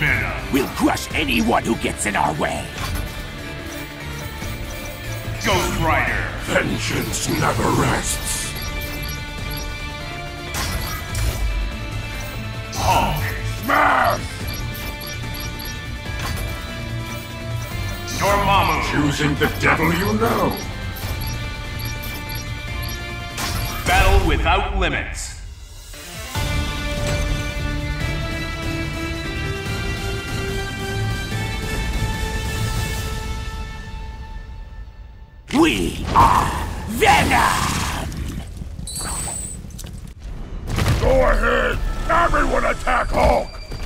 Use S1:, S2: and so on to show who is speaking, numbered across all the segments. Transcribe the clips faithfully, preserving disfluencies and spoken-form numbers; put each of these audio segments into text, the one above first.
S1: Venom.
S2: We'll crush anyone who gets in our way.
S1: Ghost Rider.
S3: Vengeance never rests.
S1: Hulk.
S3: Smash!
S1: Dormammu.
S3: Choosing the devil you know.
S1: Battle without limits.
S2: We are Venom!
S3: Go ahead! Everyone attack Hulk!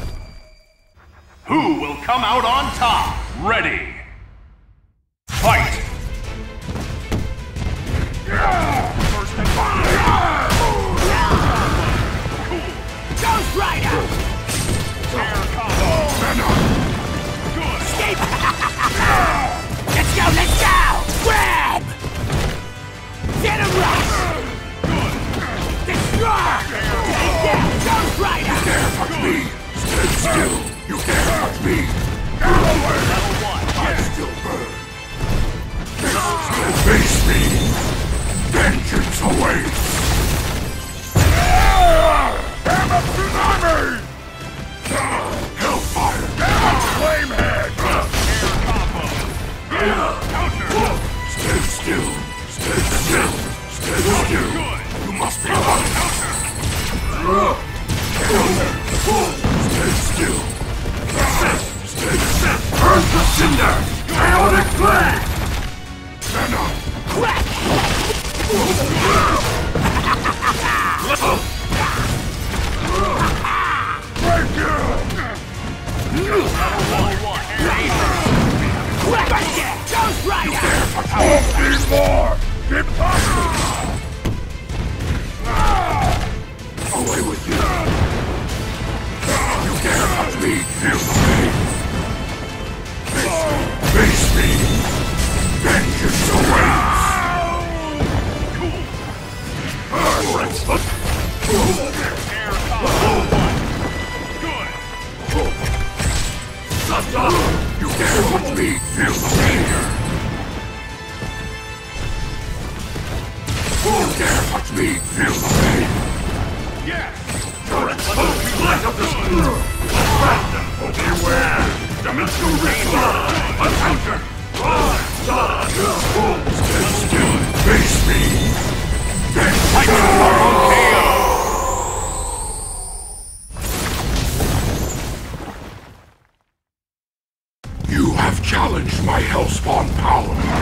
S1: Who will come out on top? Ready. Fight!
S3: First and fire!
S2: Ghost Rider!
S1: Air combo.
S3: Venom!
S1: Good.
S2: Escape! Let's go, let's go! Grab! Venom Rush! Destroy! Take down Ghost Rider!
S3: Dare touch me! Stand still! You dare touch me! Get away!
S1: Level one.
S3: I still burn! Face me! Vengeance awaits! Hammer tsunami! Hellfire! Flamehead!
S1: Counter.
S3: Stand still! Stand still! Stand still!
S1: Good.
S3: You must be alive! Stand still! Stand still! Burn the cinder! Chaotic flame! Venom!
S2: Crack!
S3: Break you!
S1: Level one.
S2: Crack! Ghost Rider!
S3: Won't need more! Keep talking! Away with you! You dare touch me! Feel the pain! Face me! Vengeance awaits!
S1: Air combo. Good.
S3: You dare touch me! Feel the pain! You dare touch me! Feel the pain!
S1: Yes.
S3: Light up the screw! Beware! Dimensional Razor! A counter! Stand still! Face me!
S1: Titan K O.
S3: You have challenged my Hellspawn power!